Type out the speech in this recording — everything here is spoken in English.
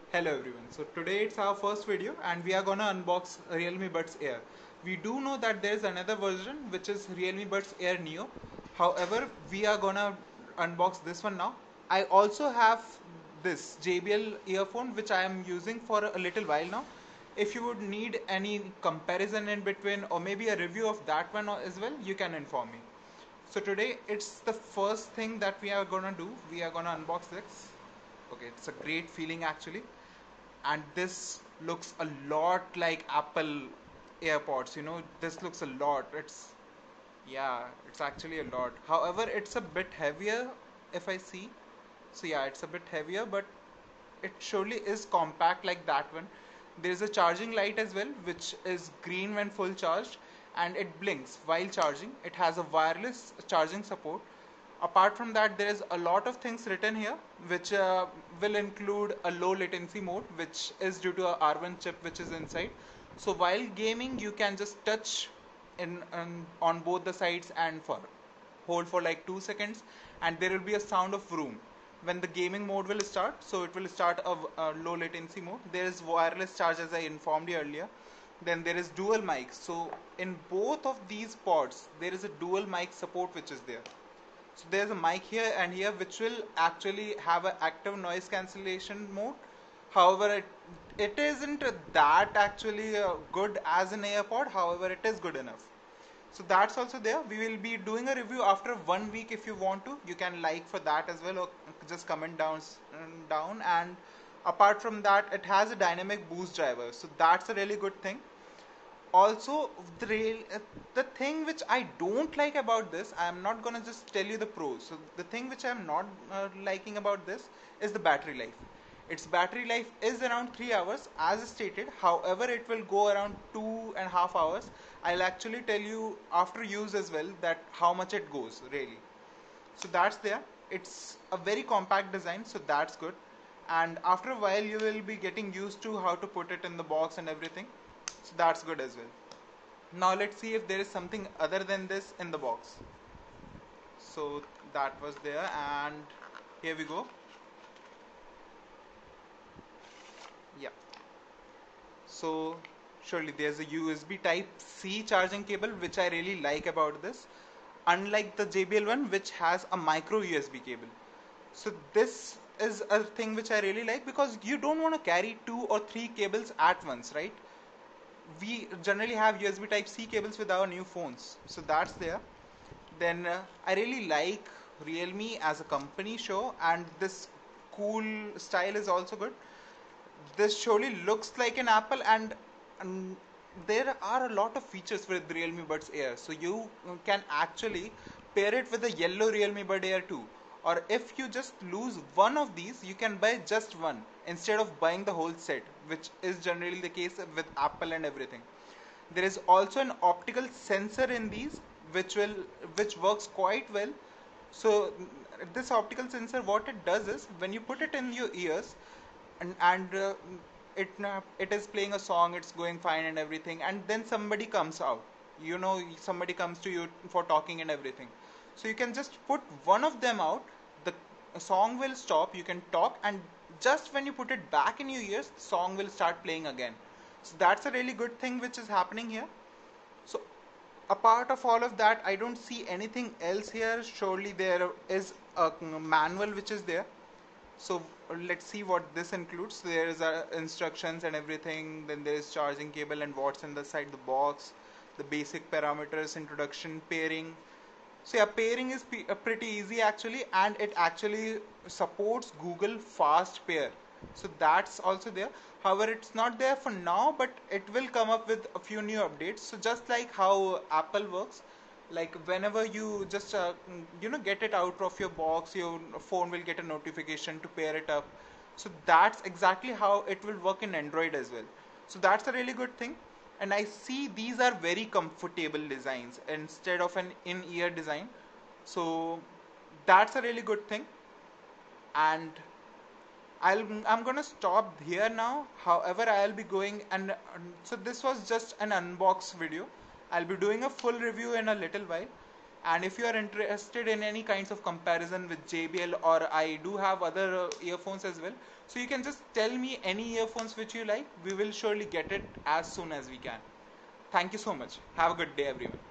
Hello everyone. So today it's our first video and we are gonna unbox Realme Buds Air. We do know that there is another version which is Realme Buds Air Neo. However, we are gonna unbox this one now. I also have this JBL earphone which I am using for a little while now. If you would need any comparison in between or maybe a review of that one as well, you can inform me. So today it's the first thing that we are gonna do. We are gonna unbox this. Okay, it's a great feeling actually, and this looks a lot like Apple AirPods. This looks a lot. Yeah, it's actually a lot. However, it's a bit heavier if I see. So yeah, it's a bit heavier, but it surely is compact like that one. There's a charging light as well, which is green when full charged, and it blinks while charging. It has a wireless charging support. Apart from that, there is a lot of things written here, which will include a low latency mode, which is due to a R1 chip which is inside. So while gaming, you can just touch on both the sides and for hold for like 2 seconds, and there will be a sound of vroom when the gaming mode will start. So it will start a low latency mode. There is wireless charge as I informed you earlier. Then there is dual mic. So in both of these pods there is a dual mic support which is there. So there's a mic here and here which will actually have an active noise cancellation mode. However, it isn't that actually good as an AirPod. However, it is good enough. So that's also there. We will be doing a review after 1 week. If you want to, you can like for that as well, or just comment down. And apart from that, it has a dynamic boost driver, so that's a really good thing. Also, the thing which I don't like about this, I am not gonna just tell you the pros. So the thing which I am not liking about this is the battery life. Its battery life is around 3 hours as stated. However, it will go around 2.5 hours. I'll actually tell you after use as well that how much it goes really. So that's there. It's a very compact design, so that's good. And after a while, you will be getting used to how to put it in the box and everything. So that's good as well. Now let's see if there is something other than this in the box. So that was there, and here we go. Yeah. So surely there's a USB Type C charging cable, which I really like about this. Unlike the JBL one, which has a micro USB cable. So this is a thing which I really like because you don't want to carry 2 or 3 cables at once, right? We generally have USB Type C cables with our new phones, so that's there. Then I really like Realme as a company show, and this cool style is also good. This surely looks like an Apple, and there are a lot of features with Realme Buds Air. So you can actually pair it with the yellow Realme Bud Air 2. Or if you just lose one of these, you can buy just one instead of buying the whole set, which is generally the case with Apple and everything. There is also an optical sensor in these, which works quite well. So this optical sensor, what it does is when you put it in your ears, and it is playing a song, it's going fine and everything, and then somebody comes out. Somebody comes to you for talking and everything. So you can just put one of them out. The song will stop. You can talk, and just when you put it back in your ears, the song will start playing again. So that's a really good thing which is happening here. So apart of all of that, I don't see anything else here. Surely there is a manual which is there. So let's see what this includes. There is instructions and everything. Then there is charging cable and what's inside the box, the basic parameters, introduction, pairing. So yeah, pairing is pretty easy actually, and it actually supports Google Fast Pair. So that's also there. However, it's not there for now, but it will come up with a few new updates. So just like how Apple works, like whenever you just get it out of your box, your phone will get a notification to pair it up. So that's exactly how it will work in Android as well. So that's a really good thing. And I see these are very comfortable designs instead of an in-ear design. So that's a really good thing. And I'm gonna stop here now. However, I'll be going, and so this was just an unbox video. I'll be doing a full review in a little while. And if you are interested in any kinds of comparison with JBL, or I do have other earphones as well, So you can just tell me any earphones which you like. We will surely get it as soon as we can. Thank you so much. Have a good day, everyone.